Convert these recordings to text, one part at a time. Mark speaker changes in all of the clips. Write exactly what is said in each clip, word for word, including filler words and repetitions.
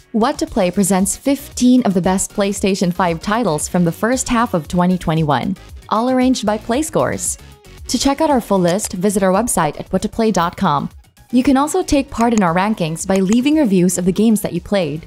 Speaker 1: What to Play presents fifteen of the best PlayStation five titles from the first half of twenty twenty-one, all arranged by PlayScores. To check out our full list, visit our website at what to play dot com. You can also take part in our rankings by leaving reviews of the games that you played.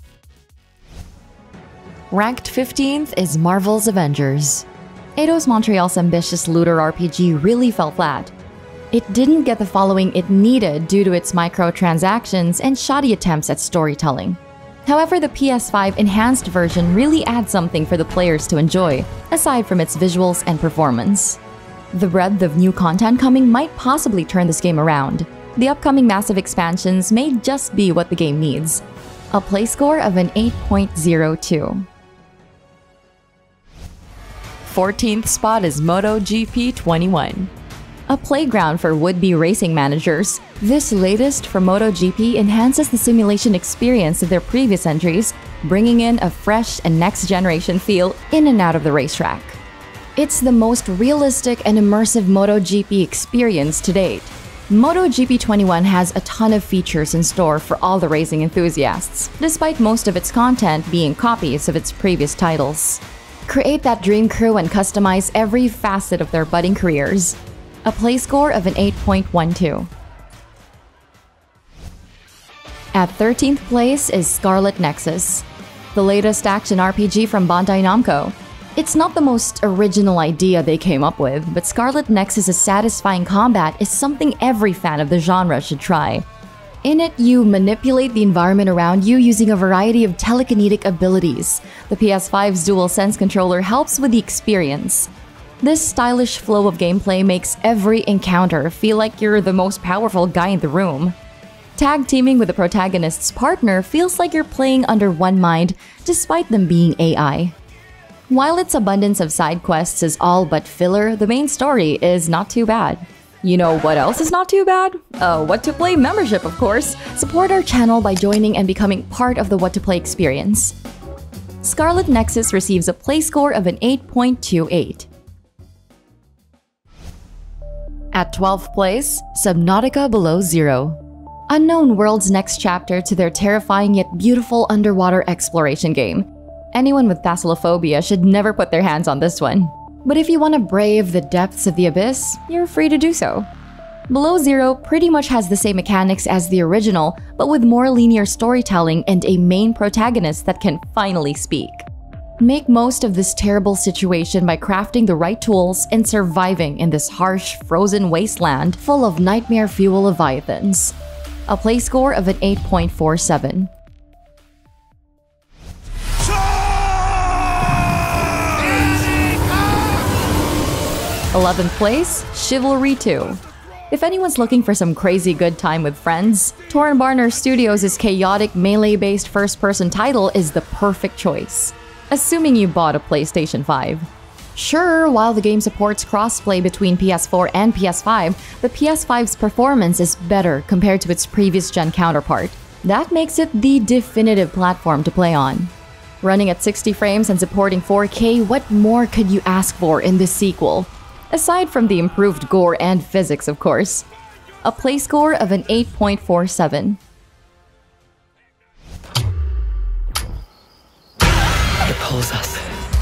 Speaker 1: Ranked fifteenth is Marvel's Avengers. Eidos Montreal's ambitious looter R P G really fell flat. It didn't get the following it needed due to its microtransactions and shoddy attempts at storytelling. However, the P S five enhanced version really adds something for the players to enjoy, aside from its visuals and performance. The breadth of new content coming might possibly turn this game around. The upcoming massive expansions may just be what the game needs. A play score of an eight point zero two. fourteenth spot is MotoGP twenty-one. A playground for would-be racing managers, this latest from MotoGP enhances the simulation experience of their previous entries, bringing in a fresh and next-generation feel in and out of the racetrack. It's the most realistic and immersive MotoGP experience to date. MotoGP twenty-one has a ton of features in store for all the racing enthusiasts, despite most of its content being copies of its previous titles. Create that dream crew and customize every facet of their budding careers. A play score of an eight point one two. At thirteenth place is Scarlet Nexus, the latest action R P G from Bandai Namco. It's not the most original idea they came up with, but Scarlet Nexus's satisfying combat is something every fan of the genre should try. In it, you manipulate the environment around you using a variety of telekinetic abilities. The P S five's DualSense controller helps with the experience. This stylish flow of gameplay makes every encounter feel like you're the most powerful guy in the room. Tag teaming with the protagonist's partner feels like you're playing under one mind, despite them being A I. While its abundance of side quests is all but filler, the main story is not too bad. You know what else is not too bad? A What to Play membership, of course. Support our channel by joining and becoming part of the What to Play experience. Scarlet Nexus receives a play score of an eight point two eight. At twelfth place, Subnautica Below Zero. Unknown World's next chapter to their terrifying yet beautiful underwater exploration game. Anyone with thalassophobia should never put their hands on this one. But if you want to brave the depths of the abyss, you're free to do so. Below Zero pretty much has the same mechanics as the original, but with more linear storytelling and a main protagonist that can finally speak. Make most of this terrible situation by crafting the right tools and surviving in this harsh, frozen wasteland full of nightmare-fuel leviathans. A play score of an eight point four seven. eleventh place, Chivalry two. If anyone's looking for some crazy good time with friends, Torren Barner Studios' chaotic melee-based first-person title is the perfect choice. Assuming you bought a PlayStation five. Sure, while the game supports crossplay between P S four and P S five, the P S five's performance is better compared to its previous-gen counterpart. That makes it the definitive platform to play on. Running at sixty frames and supporting four K, what more could you ask for in this sequel? Aside from the improved gore and physics, of course. A play score of an eight point four seven.
Speaker 2: It pulls us.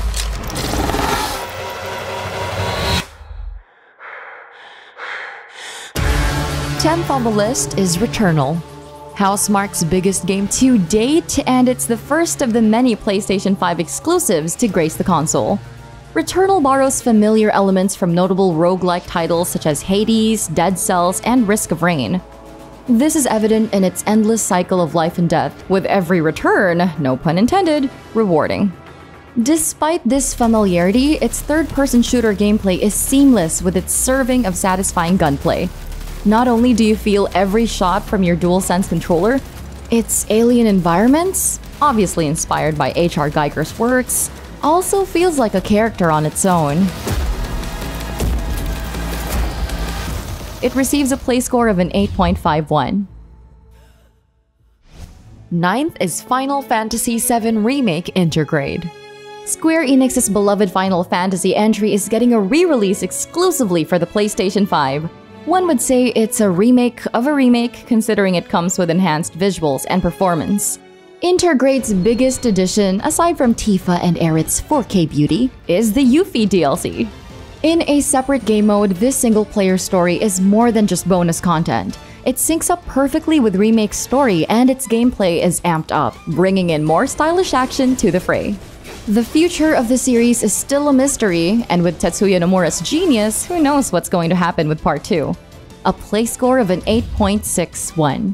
Speaker 1: tenth on the list is Returnal. Housemarque's biggest game to date, and it's the first of the many PlayStation five exclusives to grace the console. Returnal borrows familiar elements from notable roguelike titles such as Hades, Dead Cells, and Risk of Rain. This is evident in its endless cycle of life and death, with every return, no pun intended, rewarding. Despite this familiarity, its third-person shooter gameplay is seamless with its serving of satisfying gunplay. Not only do you feel every shot from your DualSense controller, its alien environments, obviously inspired by H R Giger's works, also feels like a character on its own. It receives a play score of an eight point five one. Ninth is Final Fantasy seven Remake Intergrade. Square Enix's beloved Final Fantasy entry is getting a re-release exclusively for the PlayStation five. One would say it's a remake of a remake, considering it comes with enhanced visuals and performance. Intergrade's biggest addition, aside from Tifa and Aerith's four K beauty, is the Yuffie D L C. In a separate game mode, this single-player story is more than just bonus content. It syncs up perfectly with Remake's story, and its gameplay is amped up, bringing in more stylish action to the fray. The future of the series is still a mystery, and with Tetsuya Nomura's genius, who knows what's going to happen with Part two. A play score of an eight point six one.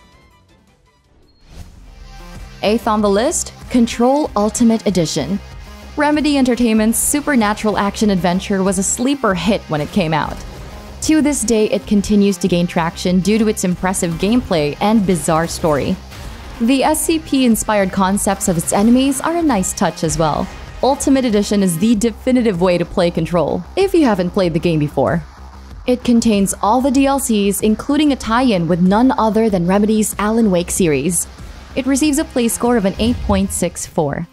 Speaker 1: Eighth on the list, Control Ultimate Edition. Remedy Entertainment's supernatural action-adventure was a sleeper hit when it came out. To this day, it continues to gain traction due to its impressive gameplay and bizarre story. The S C P-inspired concepts of its enemies are a nice touch as well. Ultimate Edition is the definitive way to play Control, if you haven't played the game before. It contains all the D L Cs, including a tie-in with none other than Remedy's Alan Wake series. It receives a play score of an eight point six four.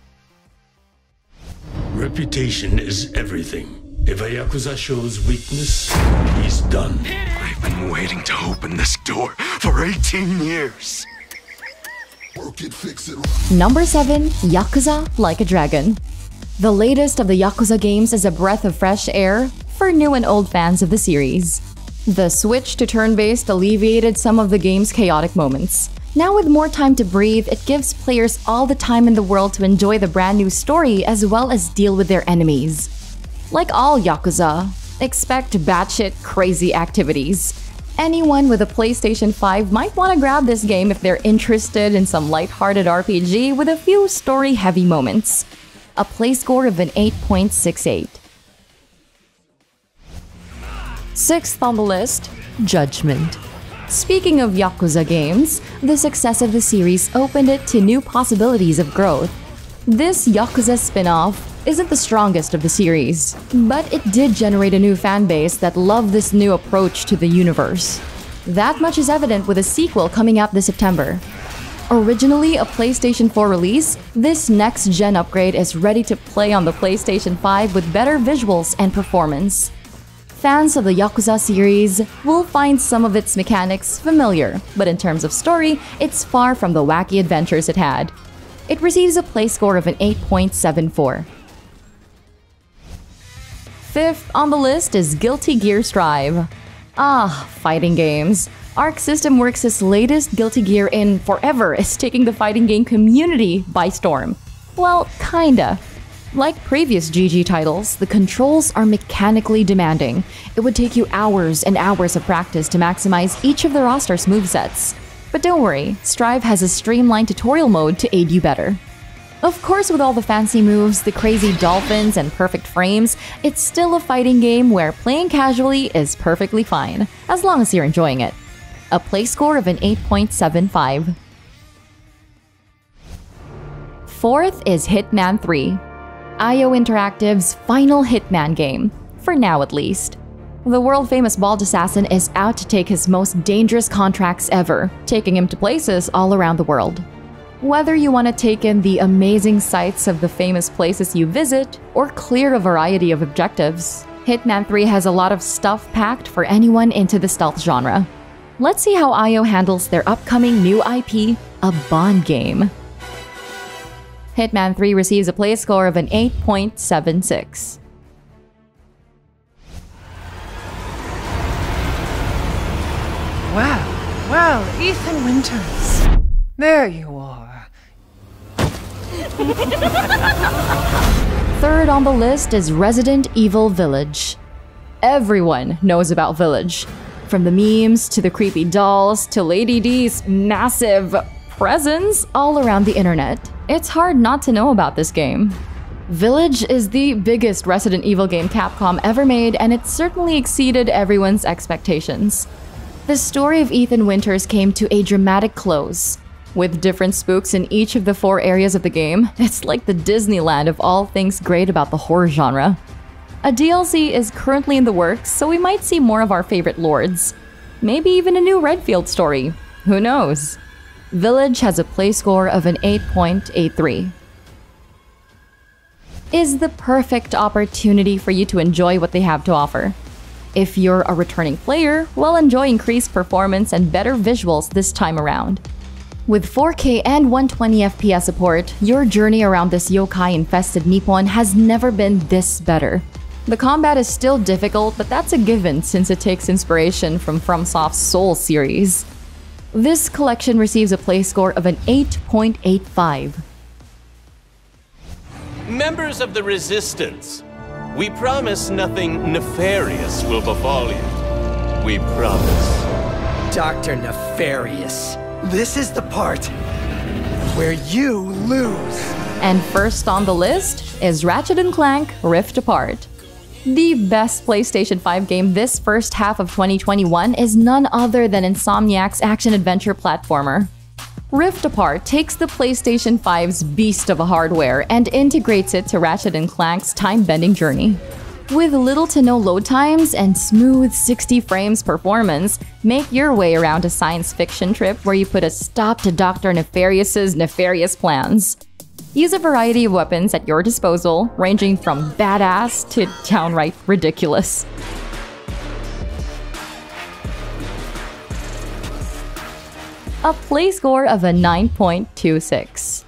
Speaker 3: Reputation is everything. If a Yakuza shows weakness, he's done.
Speaker 4: I've been waiting to open this door for eighteen years.
Speaker 5: Work it, fix it.
Speaker 1: Number seven. Yakuza Like a Dragon. The latest of the Yakuza games is a breath of fresh air for new and old fans of the series. The switch to turn-based alleviated some of the game's chaotic moments. Now with more time to breathe, it gives players all the time in the world to enjoy the brand new story as well as deal with their enemies. Like all Yakuza, expect batshit crazy activities. Anyone with a PlayStation five might want to grab this game if they're interested in some lighthearted R P G with a few story-heavy moments. A play score of an eight point six eight. Sixth on the list, Judgment. Speaking of Yakuza games, the success of the series opened it to new possibilities of growth. This Yakuza spin-off isn't the strongest of the series, but it did generate a new fanbase that loved this new approach to the universe. That much is evident with a sequel coming out this September. Originally a PlayStation four release, this next-gen upgrade is ready to play on the PlayStation five with better visuals and performance. Fans of the Yakuza series will find some of its mechanics familiar, but in terms of story, it's far from the wacky adventures it had. It receives a play score of an eight point seven four. Fifth on the list is Guilty Gear Strive. Ah, fighting games. Arc System Works' latest Guilty Gear in forever is taking the fighting game community by storm. Well, kinda. Like previous G G titles, the controls are mechanically demanding. It would take you hours and hours of practice to maximize each of the roster's movesets. But don't worry, Strive has a streamlined tutorial mode to aid you better. Of course, with all the fancy moves, the crazy dolphins, and perfect frames, it's still a fighting game where playing casually is perfectly fine, as long as you're enjoying it. A play score of an eight point seven five. Fourth is Hitman three. I O Interactive's final Hitman game, for now at least. The world-famous bald assassin is out to take his most dangerous contracts ever, taking him to places all around the world. Whether you want to take in the amazing sights of the famous places you visit, or clear a variety of objectives, Hitman three has a lot of stuff packed for anyone into the stealth genre. Let's see how I O handles their upcoming new I P, a Bond game. Hitman three receives a play score of an eight point seven six.
Speaker 6: Well, well, Ethan Winters. There you are.
Speaker 1: Third on the list is Resident Evil Village. Everyone knows about Village. From the memes to the creepy dolls to Lady D's massive presence all around the internet. It's hard not to know about this game. Village is the biggest Resident Evil game Capcom ever made, and it certainly exceeded everyone's expectations. The story of Ethan Winters came to a dramatic close. With different spooks in each of the four areas of the game, it's like the Disneyland of all things great about the horror genre. A D L C is currently in the works, so we might see more of our favorite lords. Maybe even a new Redfield story. Who knows? Village has a play score of an eight point eight three. Is the perfect opportunity for you to enjoy what they have to offer. If you're a returning player, well, enjoy increased performance and better visuals this time around. With four K and one twenty F P S support, your journey around this yokai-infested Nippon has never been this better. The combat is still difficult, but that's a given since it takes inspiration from FromSoft's Soul series. This collection receives a play score of an eight point eight five.
Speaker 7: Members of the Resistance, we promise nothing nefarious will befall you. We promise.
Speaker 8: Doctor Nefarious, this is the part where you lose.
Speaker 1: And first on the list is Ratchet and Clank Rift Apart. The best PlayStation five game this first half of twenty twenty-one is none other than Insomniac's action-adventure platformer. Rift Apart takes the PlayStation five's beast of a hardware and integrates it to Ratchet and Clank's time-bending journey. With little to no load times and smooth sixty frames performance, make your way around a science fiction trip where you put a stop to Doctor Nefarious's nefarious plans. Use a variety of weapons at your disposal, ranging from badass to downright ridiculous. A play score of a nine point two six.